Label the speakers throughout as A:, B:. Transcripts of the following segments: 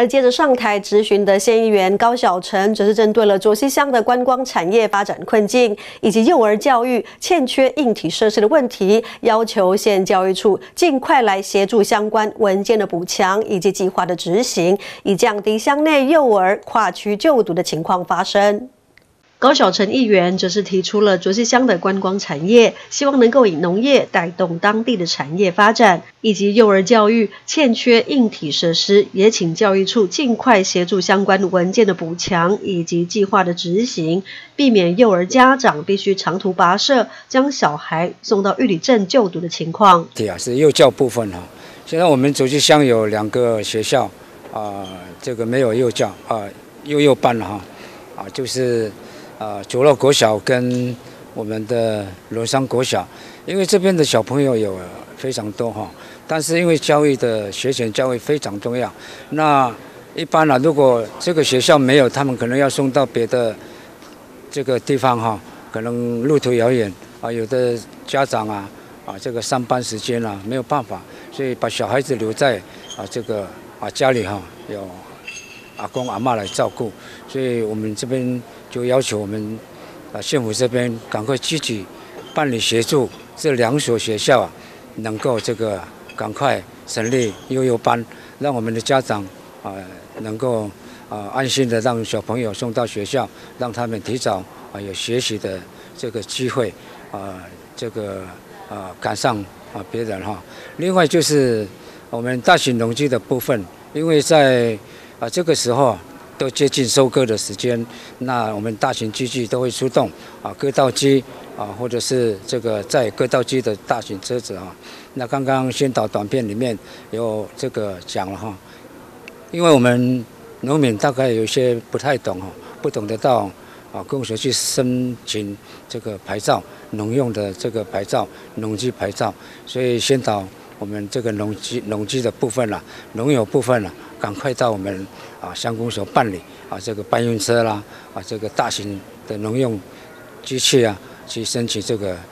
A: 而接着上台质询的县议员高小晨，则是针对了卓溪乡的观光产业发展困境以及幼儿教育欠缺硬体设施的问题，要求县教育处尽快来协助相关文件的补强以及计划的执行，以降低乡内幼儿跨区就读的情况发生。高小晨议员则是提出了卓溪乡的观光产业，希望能够以农业带动当地的产业发展，以及幼儿教育欠缺硬体设施，也请教育处尽快协助相关文件的补强以及计划的执行，避免幼儿家长必须长途跋涉将小孩送到玉里镇就读的情况。
B: 对啊，是幼教部分哈。现在我们卓溪乡有2个学校这个没有幼教幼班了哈就是九乐国小跟我们的龙山国小，因为这边的小朋友有非常多哈，但是因为教育的学前教育非常重要，那一般如果这个学校没有，他们可能要送到别的这个地方哈，可能路途遥远有的家长这个上班时间没有办法，所以把小孩子留在这个家里有阿公阿嬷来照顾，所以我们这边就要求我们县府这边赶快积极办理协助这2所学校能够这个赶快成立幼班，让我们的家长能够安心的让小朋友送到学校，让他们提早有学习的这个机会这个赶上别人哈。另外就是我们大型农机的部分，因为在这个时候都接近收割的时间，那我们大型机具都会出动割稻机或者是这个载割稻机的大型车子那刚刚宣导短片里面有这个讲了哈，因为我们农民大概有些不太懂不懂得到公所去申请这个牌照，农用的这个牌照、农机牌照，所以宣导我们这个农机的部分农友部分赶快到我们乡公所办理这个搬运车啦这个大型的农用机器去申请这个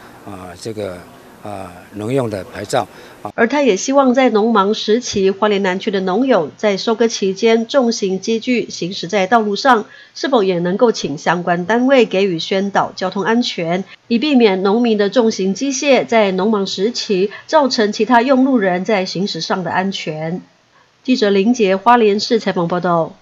B: 农用的牌照。
A: 而他也希望在农忙时期，花莲南区的农友在收割期间重型机具行驶在道路上，是否也能够请相关单位给予宣导交通安全，以避免农民的重型机械在农忙时期造成其他用路人在行驶上的安全。记者林杰花莲市采访报道。